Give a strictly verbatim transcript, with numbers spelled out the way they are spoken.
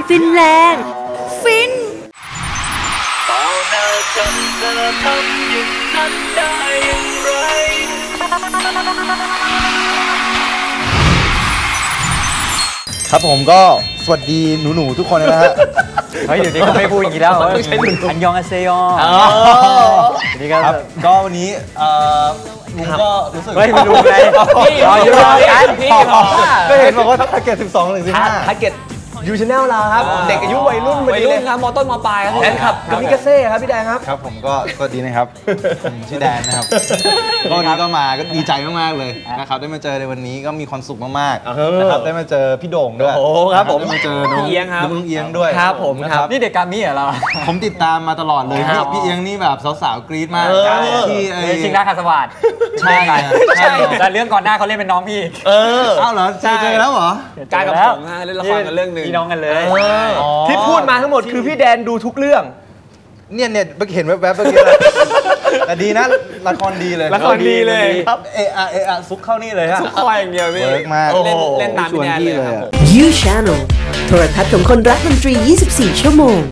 ฟินแลนด์ฟินต่อหน้าฉันเธอทำอย่างนั้นได้อย่างไรครับผมก็สวัสดีหนูๆทุกคนนะฮะเฮ้ยเดี๋ยวนี้ก็ไม่พูดอย่างนี้แล้วอันยองอาเซโยนี่ก็ก็วันนี้ลุงก็รู้สึกเฮ้ยไม่รู้ไงพี่รออยู่รอกันพี่ก็เห็นบอกว่าทาร์เก็ตสิบสองหรือสิบห้าทาร์เก็ตยูชาแนลเราครับเด็กอายุวัยรุ่นวัยรุ่นครับมอต้นมอปลายครับแดนครับกับมิกาเซ่ครับพี่แดนครับครับผมก็สวัสดีนะครับผมชื่อแดนนะครับก็วันนี้ก็มาก็ดีใจมากๆเลยนะครับได้มาเจอในวันนี้ก็มีความสุขมากๆนะครับได้มาเจอพี่โด่งด้วยโอ้ครับผมได้มาเจอน้องเอียงครับน้องเอียงด้วยครับผมครับนี่เด็กกามี่เหรอเราผมติดตามมาตลอดเลยพี่พี่เอียงนี่แบบสาวๆกรี๊ดมากที่ไอ้ชิงดาคาสวัสดิ์ใช่ใช่แต่เรื่องก่อนหน้าเขาเล่นเป็นน้องพี่เอออ้าวเหรอเจอแล้วเหรอการกับผมฮะเล่นละครกันเรื่องนึงพี่น้องกันเลยที่พูดมาทั้งหมดคือพี่แดนดูทุกเรื่องเนี่ยเนี่ยเห็นแวบๆเมื่อกี้แต่ดีนะละครดีเลยละครดีเลยครับเออเออซุกเข้านี่เลยฮะซุกคอยอย่างเดียวพี่เวิร์กมากเล่นตามพี่แดนเลย You Channel โทรทัศน์ของคนรักดนตรียี่สิบสี่ชั่วโมง